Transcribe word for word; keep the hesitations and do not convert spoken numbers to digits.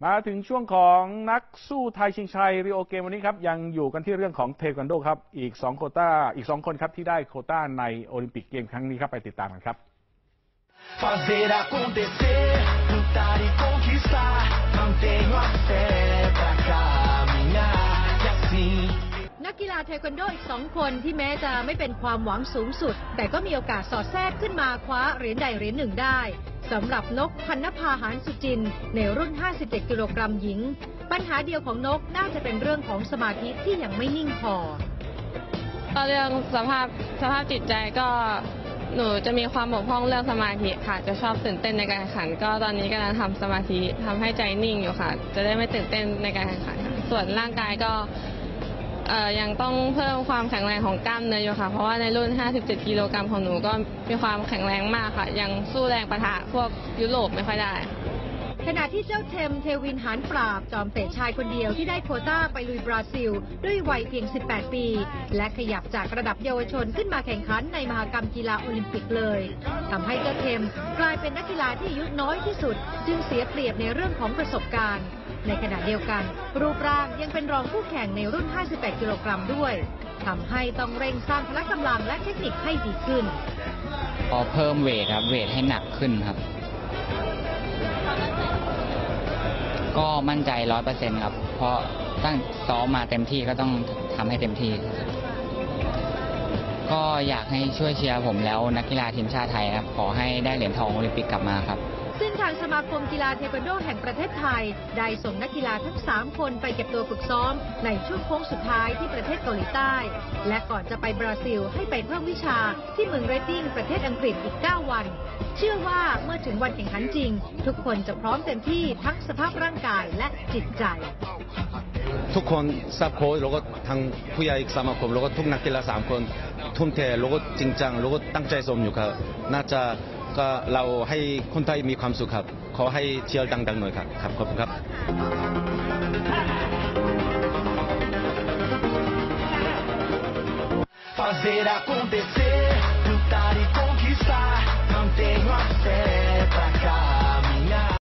มาถึงช่วงของนักสู้ไทยชิงชัยริโอเกมวันนี้ครับยังอยู่กันที่เรื่องของเทควันโดครับอีกสองโควต้าอีกสองคนครับที่ได้โควต้าในโอลิมปิกเกมครั้งนี้ครับไปติดตามกันครับนักกีฬาเทควันโดอีกสองคนที่แม้จะไม่เป็นความหวังสูงสุดแต่ก็มีโอกาสสอดแทรกขึ้นมาคว้าเหรียญใดเหรียญหนึ่งได้สำหรับนกพันนภาหานสุจินในรุ่นห้าสิบเจ็ดกิโลกรัมหญิงปัญหาเดียวของนกน่าจะเป็นเรื่องของสมาธิที่ยังไม่นิ่งพอก็เรื่องสภาพสภาพจิตใจก็หนูจะมีความบกพร่องเรื่องสมาธิค่ะจะชอบตื่นเต้นในการแข่งขันก็ตอนนี้กำลังทำสมาธิทำให้ใจนิ่งอยู่ค่ะจะได้ไม่ตื่นเต้นในการแข่งขันส่วนร่างกายก็เอ่อยังต้องเพิ่มความแข็งแรงของกล้ามเนื้ออยู่ค่ะเพราะว่าในรุ่นห้าสิบเจ็ดกิโลกรัมของหนูก็มีความแข็งแรงมากค่ะยังสู้แรงปะทะพวกยุโรปไม่ค่อยได้ขณะที่เจ้าเทมเทวินหานปราบจอมเตะชายคนเดียวที่ได้โควต้าไปลุยบราซิลด้วยวัยเพียงสิบแปดปีและขยับจากระดับเยาวชนขึ้นมาแข่งขันในมหกรรมกีฬาโอลิมปิกเลยทำให้เจ้าเทมกลายเป็นนักกีฬาที่อายุน้อยที่สุดจึงเสียเปรียบในเรื่องของประสบการณ์ในขณะเดียวกันรูปร่างยังเป็นรองคู่แข่งในรุ่นห้าสิบแปดกิโลกรัมด้วยทำให้ต้องเร่งสร้างพละกำลังและเทคนิคให้ดีขึ้นพอเพิ่มเวทครับเวทให้หนักขึ้นครับก็มั่นใจร้อยเปอร์เซ็นต์ครับเพราะตั้งซ้อมมาเต็มที่ก็ต้องทำให้เต็มที่ก็อยากให้ช่วยเชียร์ผมแล้วนักกีฬาทีมชาติไทยครับขอให้ได้เหรียญทองโอลิมปิกกลับมาครับซึ่งทางสมาคมกีฬาเทควันโดแห่งประเทศไทยได้ส่งนักกีฬาทั้งสามคนไปเก็บตัวฝึกซ้อมในช่วงโค้งสุดท้ายที่ประเทศเกาหลีใต้และก่อนจะไปบราซิลให้ไปเพิ่มวิชาที่เมืองเรดดิ้งประเทศอังกฤษอีกเก้าวันเชื่อว่าเมื่อถึงวันแข่งขันจริงทุกคนจะพร้อมเต็มที่ทั้งสภาพร่างกายและจิตใจทุกคนสตาฟโค้ชแล้วก็ทางผู้ใหญ่สมาคมแล้วก็ทุกนักกีฬาสามคนทุ่มเทแล้วก็จริงจังแล้วก็ตั้งใจซ้อมอยู่ครับน่าจะก็เราให้คนไทยมีความสุขครับขอให้เชียร์ดังๆหน่อยครับครับขอบคุณครับFazer acontecer, lutar e conquistar, mantenho a fé pra cá.